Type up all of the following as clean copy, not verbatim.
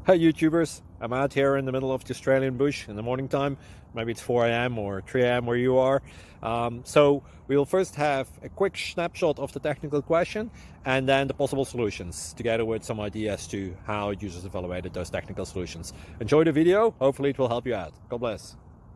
Hi YouTubers, I'm out here in the middle of the Australian bush in the morning time. Maybe it's 4 a.m. or 3 a.m. where you are. So we'll first have a quick snapshot of the technical question and then the possible solutions, together with some ideas to how users evaluated those technical solutions. Enjoy the video, hopefully it will help you out. God bless.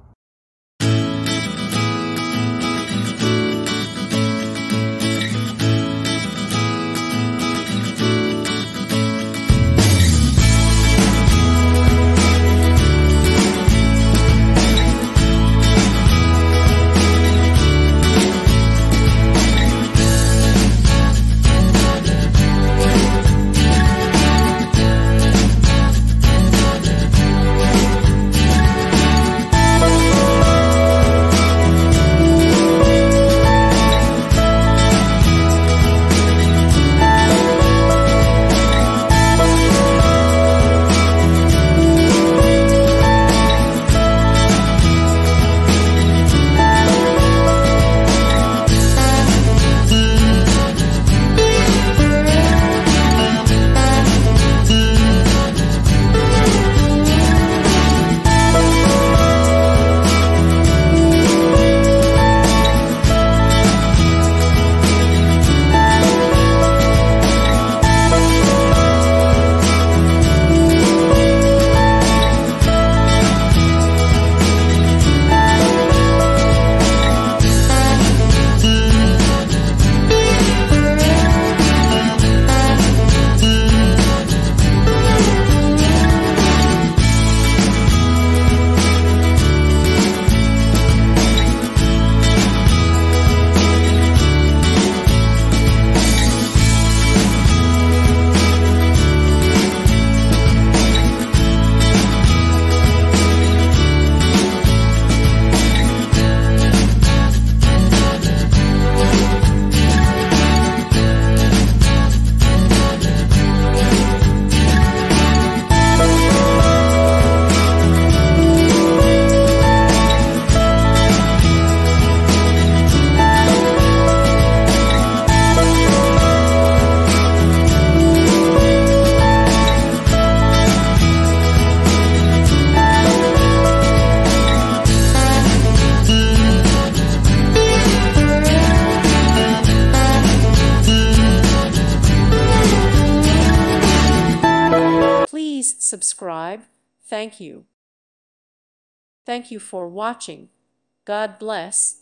Please subscribe. Thank you. Thank you for watching. God bless.